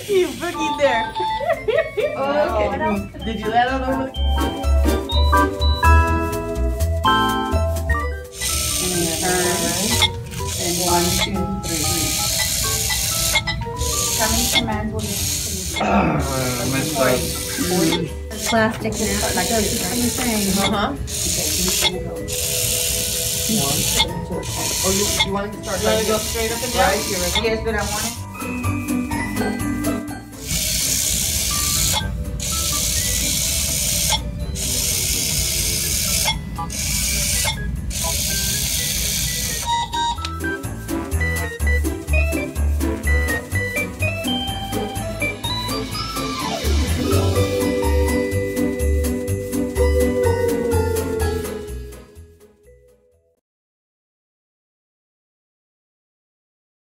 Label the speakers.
Speaker 1: You boogied there.
Speaker 2: Oh, okay.
Speaker 1: Did you let out over?
Speaker 2: And 1, 2, 3. Coming commands will just
Speaker 3: Messed up.
Speaker 4: Plastic now.
Speaker 2: like this, right?
Speaker 1: Uh-huh.
Speaker 3: Oh, you want to start
Speaker 1: You want to go straight up and down?
Speaker 3: right? You're ready?
Speaker 2: Yes, but I want it.